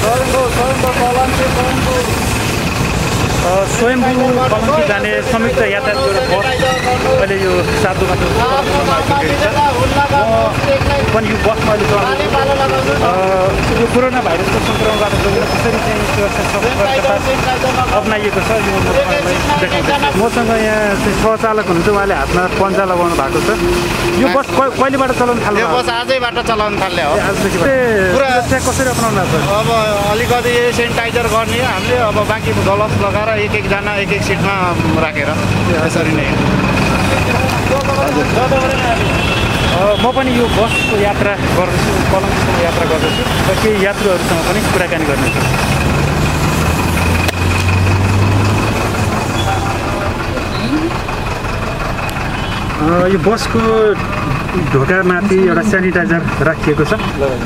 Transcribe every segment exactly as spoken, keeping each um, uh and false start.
स्वयम्भू कलङ्की जाने संयुक्त यातायात एउटा बस अहिले यो सातोमाटो आइपुगेको छ। म पनि यो बसमा अहिले चलाउँछु। यो कोरोना भाइरसको सङ्क्रमणबाट जोगिन कसरी चाहिँ सुरक्षा सतर्कता अप्नाइएको छ यो म तपाईँलाई देखाउँछु। मसँग यहाँ चाहिँ सहचालक हुनुहुन्छ, उहाँले हातमा पन्जा लगाउनु भएको छ। यो बस कहिलेबाट चलाउनु थाल्यो? यो बस आजैबाट चलाउन थाल्यो हो। पुरा कसरी अपनाउनु भएको छ? अब अलिकति सेनिटाइजर गर्ने हामीले, अब बाँकी ग्लोभ्स लगाएर एक एकजना एक एक सिटमा राखेर यसरी नै। म पनि यो बसको यात्रा गर्दैछु, कलङ्कीको यात्रा गर्दैछु र केही यात्रुहरूसँग पनि कुराकानी गर्नेछु। यो बसको ढोकामाथि एउटा सेनिटाइजर राखिएको छ।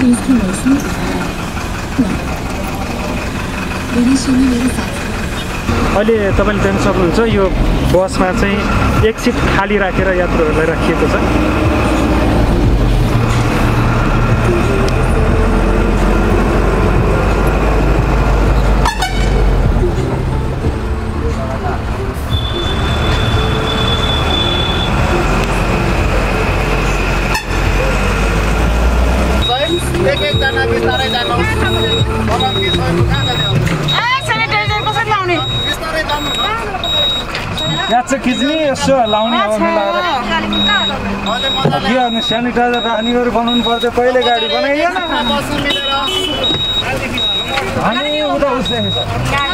अहिले तपाईँले देख्न सक्नुहुन्छ यो बसमा चाहिँ एक सिट खाली राखेर यात्रुहरूलाई राखिएको छ। एक एकजना बिस्तारै जानुहोस्। यहाँ चाहिँ खिच्ने यसो लाउने अब मिलाएर के गर्नु, सेनिटाइजर राख्नेहरू बनाउनु पर्थ्यो पहिले, गाडी बनाइएन हामी उता उस्दैन छ।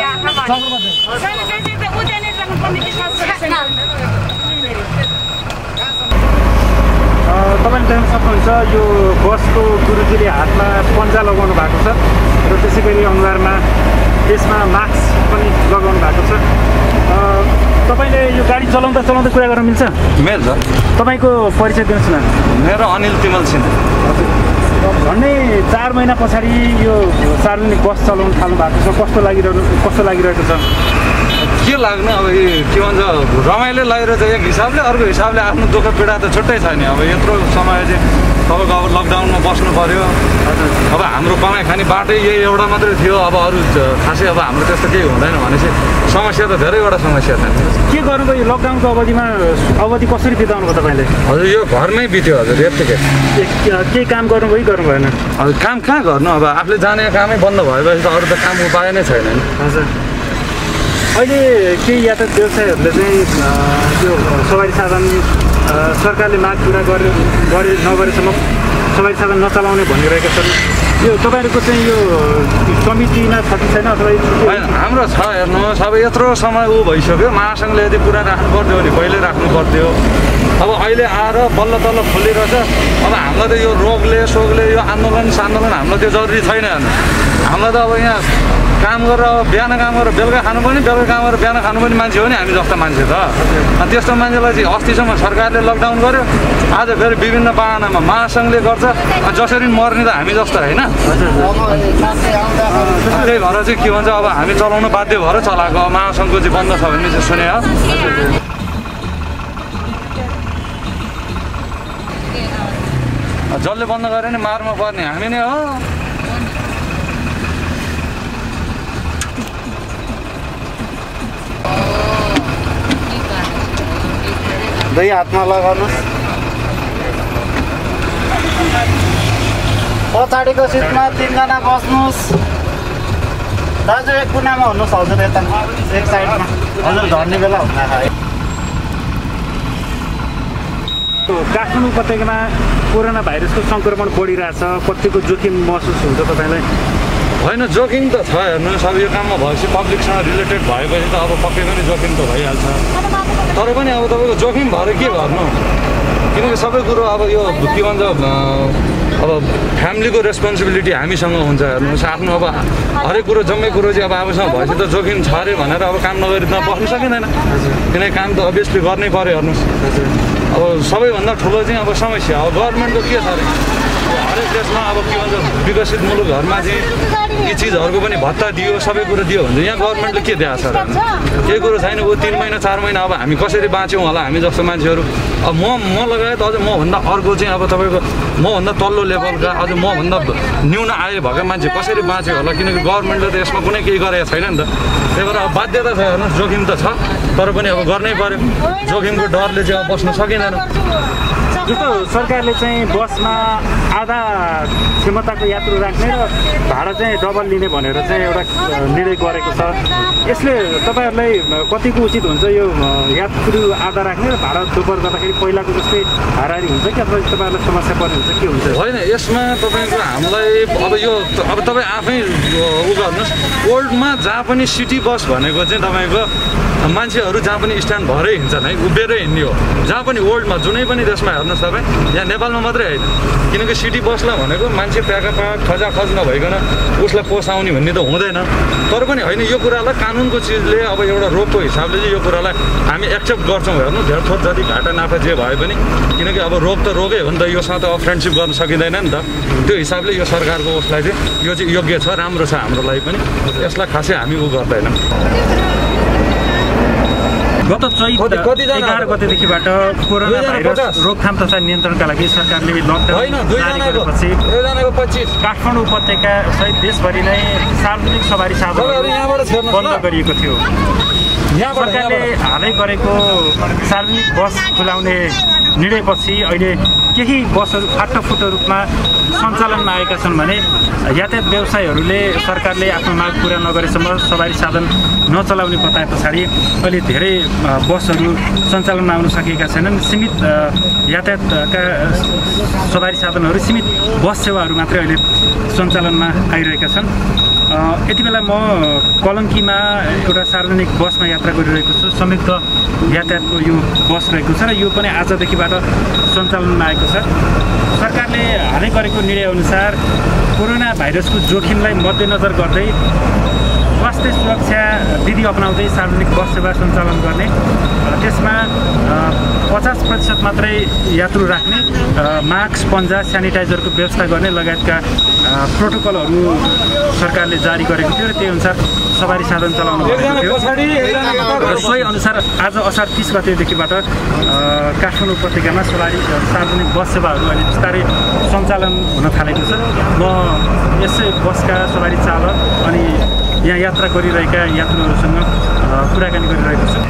तपाईँले देख्न सक्नुहुन्छ यो बसको गुरुजीले हातमा पन्जा लगाउनु भएको छ र त्यसै गरी अनुहारमा यसमा मास्क पनि लगाउनु भएको छ। तपाईँले यो गाडी चलाउँदा चलाउँदा कुरा गर्न मिल्छ? मिल्छ। तपाईँको परिचय दिनुहोस् न। मेरो अनिल तिमल सिंह। हजुर, झन्डै चार महिना पछाडि यो सार्वजनिक बस चलाउनु थाल्नु भएको छ, कस्तो लागिरहनु कस्तो लागिरहेको छ? के लाग्नु, अब के भन्छ रमाइलो लागिरहेछ एक हिसाबले, अर्को हिसाबले आफ्नो दुःख पीडा त छुट्टै छ नि। अब यत्रो समय चाहिँ तपाईँको अब लकडाउनमा बस्नु पऱ्यो। अब हाम्रो कमाइ खाने बाटै यही एउटा मात्रै थियो, अब अरू खासै अब हाम्रो त्यस्तो केही हुँदैन भनेपछि समस्या त धेरैवटा समस्या छ। के गर्नुभयो यो लकडाउनको अवधिमा? अवधि कसरी बिताउनु भयो तपाईँले? हजुर यो घरमै बित्यो हजुर, यत्तिकै। केही काम गर्नुभयो कि गर्नु भएन? हजुर काम कहाँ गर्नु, अब आफूले जाने कामै बन्द भएपछि त अरू त काम उपाय नै छैन नि। हजुर, अहिले केही यातायात व्यवसायहरूले चाहिँ यो सवारी साधन सरकारले माग पुरा गरे गरे नगरेसम्म सवारी साधन नचलाउने भनिरहेका छन्। यो तपाईँहरूको चाहिँ यो कमिटीमा छ कि छैन अथवा? होइन हाम्रो छ, हेर्नुहोस् अब यत्रो समय ऊ भइसक्यो, महासङ्घले यदि पुरा राख्नु पर्थ्यो भने पहिल्यै राख्नु पर्थ्यो। अब अहिले आएर बल्ल तल्ल खोलिरहेछ। अब हामीलाई त यो रोगले सोगले यो आन्दोलन सान्दोलन हामीलाई त्यो जरुरी छैन। हामीलाई त अब यहाँ काम गरेर बिहान काम गरेर बेलुका खानु पनि, बेलुका काम गरेर बिहान खानु पनि मान्छे हो नि हामी जस्तो मान्छे त। अनि त्यस्तो मान्छेलाई चाहिँ अस्तिसम्म सरकारले लकडाउन गर्यो, आज फेरि विभिन्न बाहनामा महासङ्घले गर्छ, जसरी मर्ने त हामी जस्तो होइन। त्यही भएर चाहिँ के भन्छ अब हामी चलाउनु बाध्य भएर चलाएको। महासङ्घको चाहिँ बन्द छ भन्ने चाहिँ सुने हो। जसले बन्द गरे नि मारमा पर्ने हामी नै हो। दुई हातमा लगाउनुहोस्। पछाडिको सिटमा तिनजना बस्नुहोस्। दाजु एक कुनामा हुनुहोस्, हजुर यता एक साइडमा, हजुर झर्ने बेला हुँदा है। काठमाडौँ उपत्यकामा कोरोना भाइरसको सङ्क्रमण बढिरहेछ, कतिको जोखिम महसुस हुन्छ तपाईँलाई? होइन जोखिम त छ, हेर्नुहोस् अब यो काममा भएपछि पब्लिकसँग रिलेटेड भएपछि त अब पक्कै पनि जोखिम त भइहाल्छ। तर पनि अब तपाईँको जोखिम भएर के गर्नु, किनकि सबै कुरो अब यो के भन्छ अब फ्यामिलीको रेस्पोन्सिबिलिटी हामीसँग हुन्छ। हेर्नुहोस् आफ्नो अब हरेक कुरो जम्मै कुरो चाहिँ अब आफूसँग भएपछि त जोखिम छ अरे भनेर अब काम नगरी नबस्नु सकिँदैन, किनकि काम त अभियसली गर्नै पऱ्यो। हेर्नुहोस् अब सबैभन्दा ठुलो चाहिँ अब समस्या अब गभर्मेन्टको के छ अरे, हरेक देशमा अब के भन्छ विकसित मुलुकहरूमा चाहिँ यी चिजहरूको पनि भत्ता दियो सबै कुरो दियो भने यहाँ गभर्मेन्टले के दिएको छ र केही कुरो छैन। ऊ तिन महिना चार महिना अब हामी कसरी बाँच्यौँ होला हामी जस्तो मान्छेहरू। अब म म लगायत अझ मभन्दा अर्को चाहिँ अब तपाईँको मभन्दा तल्लो लेभलका अझ मभन्दा न्यून आय भएका मान्छे कसरी बाँच्यो होला किनकि गभर्मेन्टले त यसमा कुनै केही गरेको छैन नि त। त्यही भएर अब बाध्यता छ हेर्नुहोस् जोखिम त छ तर पनि अब गर्नै पर्यो। जोखिमको डरले चाहिँ अब बस्न सकिँदैन। जस्तो सरकारले चाहिँ बसमा आधा क्षमताको यात्रु राख्ने र भाडा चाहिँ डबल लिने भनेर चाहिँ एउटा निर्णय गरेको छ। यसले तपाईँहरूलाई कतिको उचित हुन्छ यो यात्रु आधा राख्ने र भाडा दोब्बर गर्दाखेरि पहिलाको जस्तै हाराहारी हुन्छ कि अथवा तपाईँहरूलाई समस्या पर्ने हुन्छ के हुन्छ? होइन यसमा तपाईँको हामीलाई अब यो अब तपाईँ आफै उ गर्नुहोस् ओल्डमा जहाँ पनि सिटी बस भनेको चाहिँ तपाईँको मान्छेहरू जहाँ पनि स्ट्यान्ड भएरै हिँड्छन् है उभिएरै हिँड्ने हो। जहाँ पनि वर्ल्डमा जुनै पनि देशमा हेर्नुहोस् तपाईँ यहाँ नेपालमा मात्रै होइन किनकि सिटी बसलाई भनेको मान्छे प्याका प्याक खजाखज नभइकन उसलाई पोसाउने भन्ने त हुँदैन। तर पनि होइन यो कुरालाई कानुनको चिजले अब एउटा रोगको हिसाबले चाहिँ यो कुरालाई हामी एक्सेप्ट गर्छौँ। हेर्नु धेर थोर जति घाटा नाफा जे भए पनि किनकि अब रोग त रोगै हो नि त योसँग त अब फ्रेन्डसिप गर्न सकिँदैन नि त। त्यो हिसाबले यो सरकारको उसलाई चाहिँ यो चाहिँ योग्य छ राम्रो छ हाम्रो लागि पनि यसलाई खासै हामी उ गर्दैनौँ। गत चैत एघार गतेदेखिबाट कोरोना भाइरस रोकथाम तथा नियन्त्रणका लागि सरकारले लकडाउन जारी गरेपछि काठमाडौँ उपत्यका सहित देशभरि नै सार्वजनिक सवारी साधनहरू बन्द गरिएको थियो। सरकारले हालै गरेको सार्वजनिक बस खुलाउने निर्णयपछि अहिले केही बसहरू फाटाफुट्टो रूपमा सञ्चालनमा आएका छन् भने यातायात व्यवसायीहरूले सरकारले आफ्नो माग पुरा नगरेसम्म सवारी साधन नचलाउने बताए पछाडि अहिले धेरै बसहरू सञ्चालनमा आउन सकेका छैनन्। सीमित यातायातका सवारी साधनहरू सीमित बस सेवाहरू मात्रै अहिले सञ्चालनमा आइरहेका छन्। यति बेला म कलङ्कीमा एउटा सार्वजनिक बसमा यात्रा गरिरहेको छु। संयुक्त यातायातको यो बस रहेको छ र यो पनि आजदेखिबाट सञ्चालनमा आएको छ। सरकारले हालै गरेको निर्णयअनुसार कोरोना भाइरसको जोखिमलाई मध्यनजर गर्दै स्वास्थ्य सुरक्षा विधि अपनाउँदै सार्वजनिक बस सेवा सञ्चालन गर्ने त्यसमा पचास प्रतिशत मात्रै यात्रु राख्ने मास्क पन्जा सेनिटाइजरको व्यवस्था गर्ने लगायतका प्रोटोकलहरू सरकारले जारी गरेको थियो र त्यही अनुसार सवारी साधन चलाउनु भएको थियो र सोही अनुसार आज असार तिस गतेदेखिबाट काठमाडौँ उपत्यकामा सवारी सार्वजनिक बस सेवाहरू अहिले बिस्तारै सञ्चालन हुन थालेको छ। म यसै बसका सवारी चालक अनि यहाँ यात्रा गरिरहेका यात्रुहरूसँग कुराकानी गरिरहेको छु।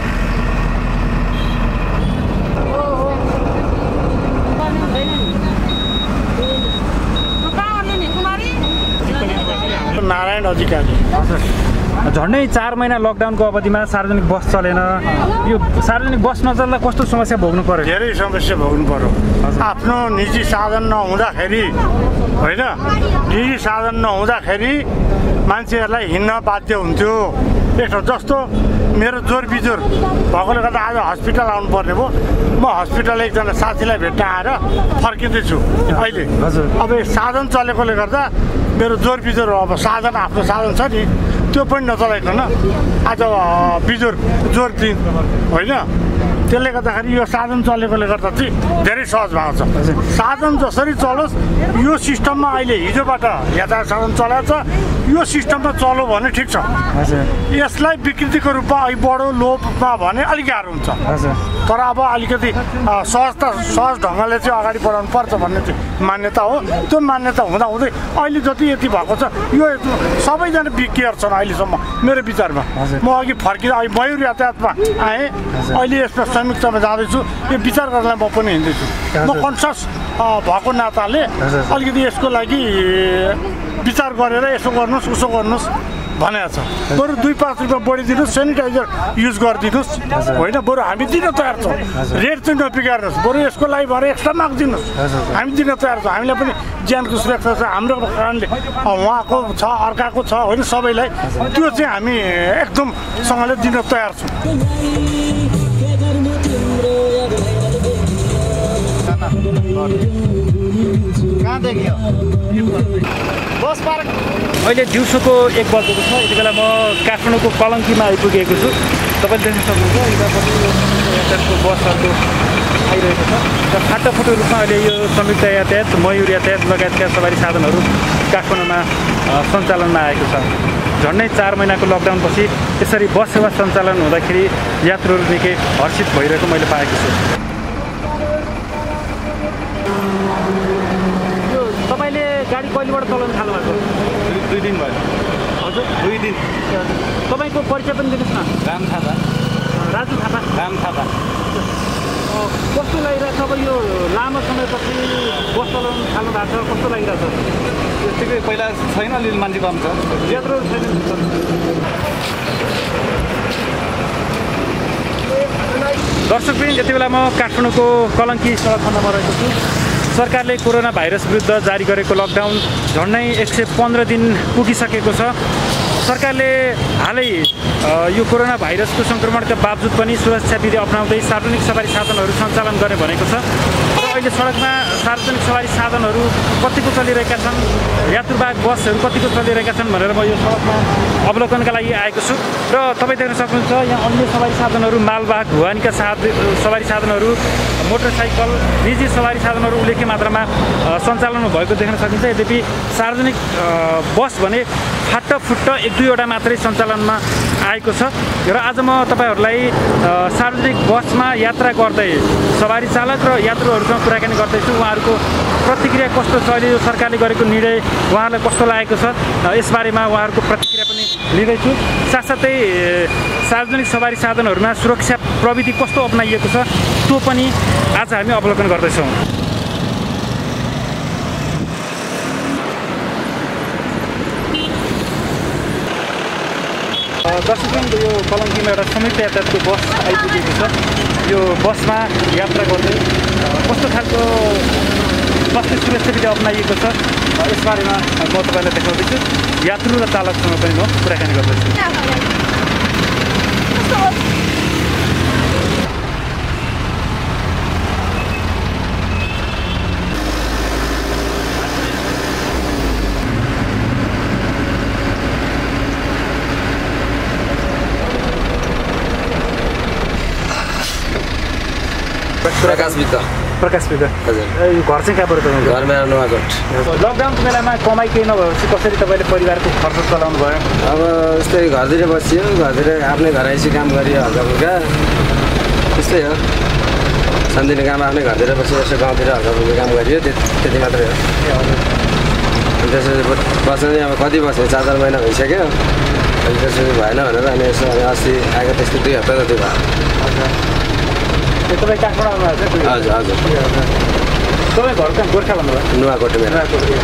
नारायण अधिकारी झन्डै चार महिना लकडाउनको अवधिमा सार्वजनिक बस चलेन। यो सार्वजनिक बस नचल्दा कस्तो समस्या भोग्नु पर्यो? धेरै समस्या भोग्नु पर्यो। आफ्नो निजी साधन नहुँदाखेरि होइन निजी साधन नहुँदाखेरि मान्छेहरूलाई हिँड्न बाध्य हुन्थ्यो। एक जस्तो मेरो जोर बिजोर भएकोले गर्दा आज हस्पिटल आउनु पर्ने भयो। म हस्पिटल एकजना साथीलाई भेट्न आएर फर्किँदैछु अहिले। अब साधन चलेकोले गर्दा मेरो जोर बिजोर अब साधन आफ्नो साधन छ नि त्यो पनि नचलाइकन आज बिजोर जोर दिन होइन त्यसले गर्दाखेरि यो साधन चलेकोले गर्दा चाहिँ धेरै सहज भएको छ। साधन जसरी चलोस् यो सिस्टममा अहिले हिजोबाट यातायात साधन चलाएको छ यो सिस्टममा चल्यो भने ठिक छ। यसलाई विकृतिको रूपमा अघि बढो लोपमा भने अलिक गाह्रो हुन्छ तर अब अलिकति सहजता सहज ढङ्गले चाहिँ अगाडि बढाउनु पर्छ भन्ने चाहिँ मान्यता हो। त्यो मान्यता हुँदा हुँदै अहिले जति यति भएको छ यो सबैजना बिकेयर छन् अहिलेसम्म मेरो विचारमा। म अघि फर्किँदा अघि मयूर यातायातमा आएँ अहिले यसमा संयुक्तमा जाँदैछु यो विचार गर्नलाई म पनि हिँड्दैछु। म कन्सियस भएको नाताले अलिकति यसको लागि विचार गरेर यसो गर्नुहोस् उसो गर्नुहोस् भनेको छ। बरु दुई पाँच रुपियाँ बढिदिनुहोस् सेनिटाइजर युज गरिदिनुहोस् होइन बरु हामी दिन तयार छौँ। रेट चाहिँ नबिगार्नुहोस् बरु यसको लागि भएर एक्स्ट्रा मार्क दिनुहोस् हामी दिन तयार छौँ। हामीलाई पनि ज्यानको सुरक्षा छ हाम्रो कारणले उहाँको छ अर्काको छ होइन सबैलाई त्यो चाहिँ हामी एकदमसँगले दिन तयार छौँ। बस पार्क अहिले दिउँसोको एक बजेको छ। यति बेला म काठमाडौँको कलङ्कीमा आइपुगेको छु। तपाईँले देख्न सक्नुहुन्छ यातायातको बसहरूको आइरहेको छ र फाटाफुटो रूपमा अहिले यो संयुक्त यातायात मयूर यातायात लगायतका सवारी साधनहरू काठमाडौँमा सञ्चालनमा आएको छ। झन्डै चार महिनाको लकडाउनपछि यसरी बस सेवा सञ्चालन हुँदाखेरि यात्रुहरू निकै हर्षित भइरहेको मैले पाएको छु। यो तपाईँले गाडी कहिलेबाट चलाउन थाल्नु भएको? दुई दिन भयो। हजुर दुई दिन। तपाईँको परिचय पनि दिनुहोस् न। राम थापा। राजु थापा। राम थापा। कस्तो लागिरहेछ अब यो लामो समयपछि बस चलाउनु थाल्नु भएको छ, कस्तो लागिरहेछ? यतिकै पहिला छैन, अलिअलि मान्छे कम छ, यात्रुहरू छैन। दर्शकवृन्द, यति बेला म काठमाडौँको कलङ्की सडक खण्डमा रहेको छु। सरकारले कोरोना भाइरस विरुद्ध जारी गरेको लकडाउन झन्डै एक सय पन्ध्र दिन पुगिसकेको छ। सरकारले हालै यो कोरोना भाइरसको सङ्क्रमणका बावजुद पनि सुरक्षा विधि अपनाउँदै सार्वजनिक सवारी साधनहरू सञ्चालन गर्ने भनेको छ। र अहिले सडकमा सार्वजनिक सवारी साधनहरू कतिको चलिरहेका छन्, यात्रुवाहक बसहरू कतिको चलिरहेका छन् भनेर म यो सडकमा अवलोकनका लागि आएको छु। र तपाईँ देख्न सक्नुहुन्छ यहाँ अन्य सवारी साधनहरू, मालवाहक ढुवानीका साथ सवारी साधनहरू, मोटरसाइकल, निजी सवारी साधनहरू उल्लेख्य मात्रामा सञ्चालनमा भएको देख्न सकिन्छ। यद्यपि सार्वजनिक बस भने फाटफुट्ट एक दुईवटा मात्रै सञ्चालनमा आएको छ। र आज म तपाईँहरूलाई सार्वजनिक बसमा यात्रा गर्दै सवारी चालक र यात्रुहरूसँग कुराकानी गर्दैछु। उहाँहरूको प्रतिक्रिया कस्तो छ, अहिले यो सरकारले गरेको निर्णय उहाँहरूलाई कस्तो लागेको छ, यसबारेमा उहाँहरूको प्रतिक्रिया पनि लिँदैछु। साथसाथै सार्वजनिक सवारी साधनहरूमा सुरक्षा प्रविधि कस्तो अपनाइएको छ त्यो पनि आज हामी अवलोकन गर्दैछौँ। दर्शकवृन्द, यो कलङ्कीमा एउटा संयुक्त यातायातको बस आइपुगेको छ। यो बसमा यात्रा गर्दै कस्तो खालको स्वास्थ्य सुरक्षा विधि अपनाइएको छ यसबारेमा म तपाईँलाई देखाउँदैछु। यात्रु र चालकसँग पनि म कुराकानी गर्दैछु। प्रकाश विद्ध। प्रकाश विद्ध, हजुर। घर चाहिँ कहाँबाट तपाईँको? घरमा नुवाकोट। लकडाउनको बेलामा कमाइ केही नभएपछि कसरी तपाईँले परिवारको खर्च चलाउनु भयो? अब यस्तै घरतिर बसियो, घरतिर आफ्नै घर आइसी काम गरियो, हल्का फुल्का त्यस्तै हो। सानोतिनो काम आफ्नै घरतिर बसियो, यसो गाउँतिर हल्का फुल्का काम गरियो, त्यति मात्रै हो। अनि त्यसपछि बस्नु चाहिँ अब कति बस्यो, चार चार महिना भइसक्यो। अनि त्यसपछि भएन भनेर अनि यसो अस्ति आएको त्यस्तै दुई हप्ता जति भयो। तपाईँ काठमाडौँमा हजुर हजुर। तपाईँ घर कहाँ? गोर्खा भन्नुभयो? नुवाकोट मेरो।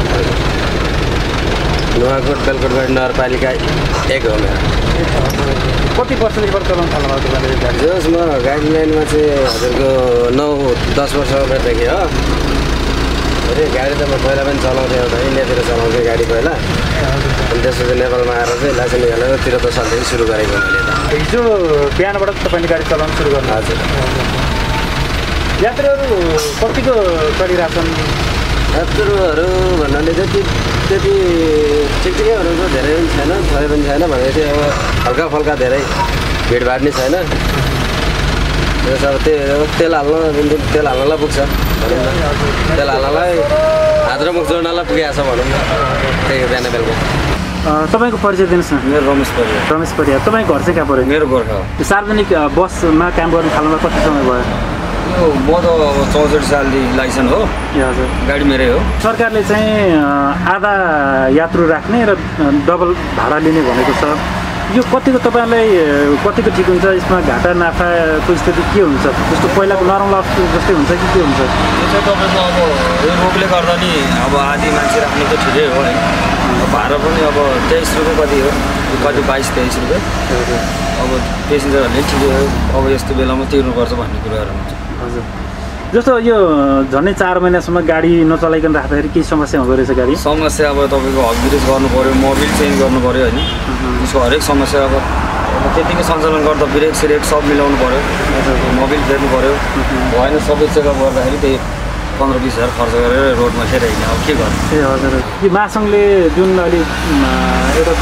नुवाकोट बेलकोटगढी नगरपालिका एक हो मेरो। कति वर्षदेखिबाट चलाउनु थाल्नु भएको तपाईँले? जोस् म गाडी लाइनमा चाहिँ हजुरको नौ दस वर्ष उमेरदेखि हो। अरे गाडी त म पहिला पनि चलाउँथेँ, एउटा इन्डियातिर चलाउँथेँ गाडी पहिला। अनि त्यसपछि नेपालमा आएर चाहिँ लाइसेन्स निकालेर त्रिहत्तर सालदेखि सुरु गरेको मैले त। हिजो बिहानबाट तपाईँले गाडी चलाउनु सुरु गर्नु? हजुर। यात्रुहरू कतिको चलिरहेछन्? यात्रुहरू भन्नाले त्यति त्यति ठिक ठिकै हुनुहुन्छ, धेरै पनि छैन, थोरै पनि छैन भनेपछि अब हल्का फल्का धेरै भिडभाड नै छैन। त्यस अब त्यो तेल हाल्न तेल हाल्नलाई पुग्छ भनौँ न, तेल हाल्नलाई हात र मुख जोड्नलाई पुगिहाल्छ भनौँ न, त्यही हो बिहान बेलुका। तपाईँको परिचय दिनुहोस् न। मेरो रमेश परिया। रमेश परिया। तपाईँको घर चाहिँ कहाँ पऱ्यो? मेरो गोर्खा हो। सार्वजनिक बसमा काम गर्नु थाल्नुमा कति समय भयो? यो म त अब चौसठी सालदेखि लाइसेन्स हो। ए हजुर। गाडी मेरै हो। सरकारले चाहिँ आधा यात्रु राख्ने र डबल भाडा लिने भनेको छ। यो कतिको तपाईँलाई कतिको ठिक हुन्छ? यसमा घाटा नाफाको स्थिति के हुन्छ? जस्तो पहिलाको नर्मल जस्तै हुन्छ कि के हुन्छ? यो चाहिँ तपाईँको अब यो रोगले गर्दा नि अब आधी मान्छे राख्नु त ठिकै हो होइन। भाडा पनि अब तेइस रुपियाँ कति हो, कति बाइस तेइस रुपियाँ। अब पेसेन्जरहरूले ठिकै हो, अब यस्तो बेलामा तिर्नुपर्छ भन्ने कुराहरू हुन्छ। हजुर। जस्तो यो झन्डै चार महिनासम्म गाडी नचलाइकन राख्दाखेरि केही समस्या हुँदो रहेछ? गाडी समस्या अब तपाईँको हगिरेज गर्नु पऱ्यो, मोबिल चेन्ज गर्नु पऱ्यो होइन। त्यसको हरेक समस्या अब त्यतिकै सञ्चालन गर्दा ब्रेक सिरेक सब मिलाउनु पऱ्यो, मोबिल फेर्नु पऱ्यो। भएन सबै चेकअप गर्दाखेरि त्यही पन्ध्र बिस हजार खर्च गरेर रोडमा खेर हिँड्ने, अब के गर्नु? ए हजुर। यो महासङ्घले जुन अहिले एउटा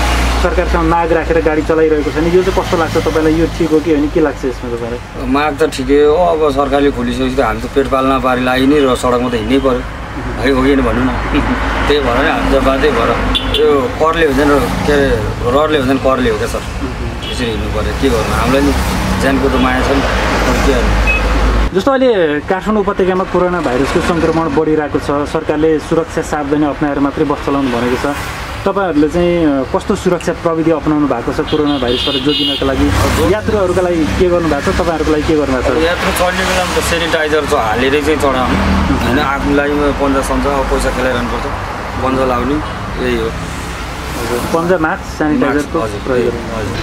सरकारसँग माग राखेर गाडी चलाइरहेको छ नि, यो चाहिँ कस्तो लाग्छ तपाईँलाई? यो ठिक हो कि होइन, के लाग्छ यसमा तपाईँलाई? माग त ठिकै हो, अब सरकारले खोलिसकेपछि त हामी त पेट पाल्न पारी लागि नै र सडकमा त हिँड्नै पऱ्यो है, हो कि भनौँ न। त्यही भएर नै हामी त बाध्य भएर यो करले हुँदैन, के अरे रडले हुँदैन करले हो क्या सर, यसरी हिँड्नु पऱ्यो। के गर्नु, हामीलाई नि ज्यानको त माया छ नि, के गर्नु। जस्तो अहिले काठमाडौँ उपत्यकामा कोरोना भाइरसको सङ्क्रमण बढिरहेको छ, सरकारले सुरक्षा सावधानी अप्नाएर मात्रै बस चलाउनु भनेको छ। तपाईँहरूले चाहिँ कस्तो सुरक्षा प्रविधि अपनाउनु भएको छ कोरोना भाइरसबाट जोगिनको लागि? यात्रुहरूका लागि के गर्नुभएको छ, तपाईँहरूको लागि के गर्नुभएको छ? यात्रु चढ्ने बेलामा त सेनिटाइजर चाहिँ हालेरै चाहिँ चढाउनु होइन, आफूलाई पन्जा सन्जा अब पैसा खेलाइरहनु पर्छ, पन्जा लाउने यही हो। पन्जा, मास्क, सेनिटाइजरको प्रयोग। हजुर।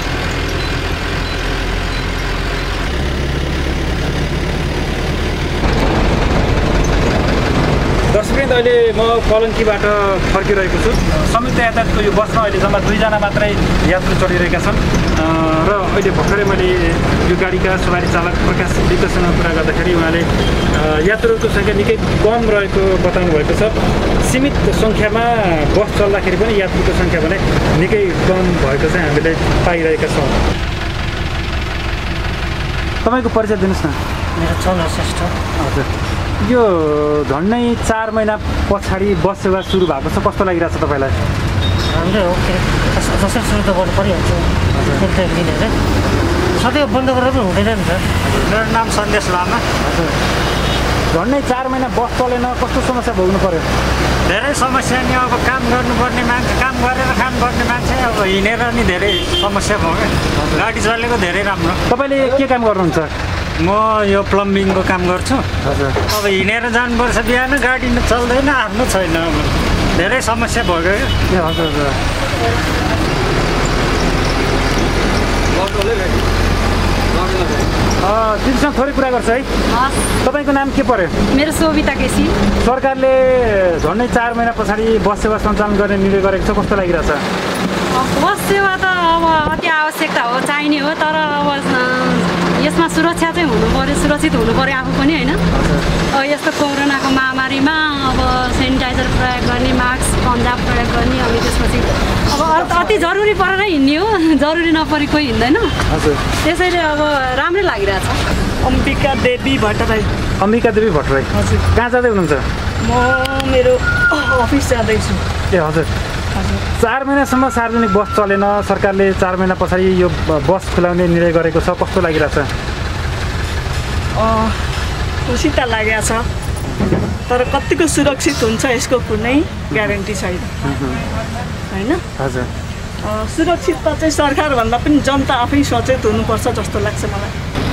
दर्शकवृन्द, अहिले म कलङ्कीबाट फर्किरहेको छु। संयुक्त यातायातको यो बसमा अहिले जम्मा दुईजना मात्रै यात्रु चढिरहेका छन् र अहिले भर्खरै मैले यो गाडीका सवारी चालक प्रकाश विद्यसँग कुरा गर्दाखेरि उहाँले यात्रुहरूको सङ्ख्या निकै कम रहेको बताउनु भएको छ। सीमित सङ्ख्यामा बस चल्दाखेरि पनि यात्रुको सङ्ख्या भने निकै कम भएको चाहिँ हामीले पाइरहेका छौँ। तपाईँको परिचय दिनुहोस् न। मेरो चन्द्र श्रेष्ठ। हजुर, यो झन्डै चार महिना पछाडि बस सेवा सुरु भएको छ, कस्तो लागिरहेको छ तपाईँलाई? राम्रै हो, के अरे जसरी सुरु त गर्नु परिहाल्छ, एकदम लिनेर सधैँ बन्द गरेर पनि हुँदैन नि त। मेरो नाम सन्देश लामा। हजुर, झन्डै चार महिना बस चलेन, कस्तो समस्या भोग्नु पर्यो? धेरै समस्या नि, अब काम गर्नुपर्ने मान्छे, काम गरेर खानुपर्ने मान्छे अब हिँडेर नि धेरै समस्या भयो। गाडी चलेको धेरै राम्रो। तपाईँले के काम गर्नुहुन्छ? म यो प्लम्बिङको काम गर्छु। हजुर, अब हिँडेर जानुपर्छ, बिहान गाडी चल्दैन, आफ्नो छैन, अब धेरै समस्या भयो। ए हजुर हजुर। दिदीसँग थोरै कुरा गर्छ है। तपाईँको नाम के पर्यो? मेरो सोभिता केसी। सरकारले झन्डै चार महिना पछाडि बस सेवा सञ्चालन गर्ने निर्णय गरेको छ, कस्तो लागिरहेछ? बस सेवा त अब अति आवश्यकता हो, चाहिने हो, तर अब यसमा सुरक्षा चाहिँ हुनु पऱ्यो, सुरक्षित हुनु पऱ्यो आफू पनि होइन। अब यस्तो कोरोनाको महामारीमा अब सेनिटाइजर प्रयोग गर्ने, मास्क पन्जा प्रयोग गर्ने, अब त्यसपछि अब अति जरुरी परेर हिँड्ने हो, जरुरी नपरे कोही हिँड्दैन। हजुर, त्यसैले अब राम्रै लागिरहेछ। अम्बिका देवी भट्टराई। अम्बिका देवी भट्टराई। हजुर। कहाँ जाँदै हुनुहुन्छ? म मेरो अफिस जाँदैछु। ए हजुर। चार महिनासम्म सार्वजनिक बस चलेन, सरकारले चार महिना पछाडि यो बस खुलाउने निर्णय गरेको छ, कस्तो लागिरहेछ? खुसी त लागेको छ, तर कतिको सुरक्षित हुन्छ यसको कुनै ग्यारेन्टी छैन होइन। हजुर, सुरक्षित त चाहिँ सरकारभन्दा पनि जनता आफै सचेत हुनुपर्छ जस्तो लाग्छ मलाई।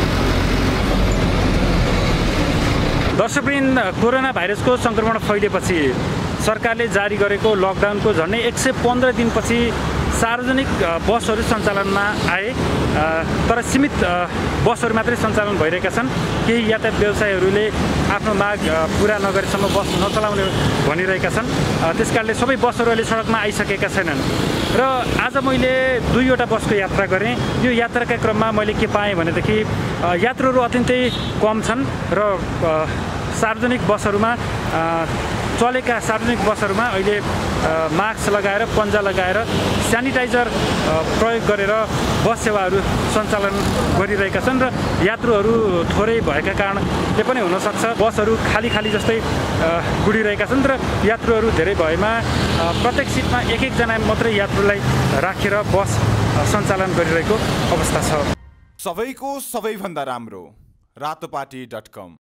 दर्शकवृन्द, कोरोना भाइरसको सङ्क्रमण फैलिएपछि सरकारले जारी गरेको लकडाउनको झन्डै एक सय पन्ध्र दिनपछि सार्वजनिक बसहरू सञ्चालनमा आए, तर सीमित बसहरू मात्रै सञ्चालन भइरहेका छन्। केही यातायात व्यवसायीहरूले आफ्नो माग पुरा नगरेसम्म बस नचलाउने भनिरहेका छन्। त्यसकारणले सबै बसहरू अहिले सडकमा आइसकेका छैनन् र आज मैले दुईवटा बसको यात्रा गरेँ। यो यात्राका क्रममा मैले के पाएँ भनेदेखि यात्रुहरू अत्यन्तै कम छन् र सार्वजनिक बसहरूमा चलेका सार्वजनिक बसहरूमा अहिले मास्क लगाएर, पन्जा लगाएर, सेनिटाइजर प्रयोग गरेर बस सेवाहरू सञ्चालन गरिरहेका छन् र यात्रुहरू थोरै भएका कारणले पनि हुनसक्छ बसहरू खाली खाली जस्तै गुडिरहेका छन् र यात्रुहरू धेरै भएमा प्रत्येक सिटमा एक एकजना मात्रै यात्रुलाई राखेर बस सञ्चालन गरिरहेको अवस्था छ। सबैको सबैभन्दा राम्रो रातोपाटी डट कम।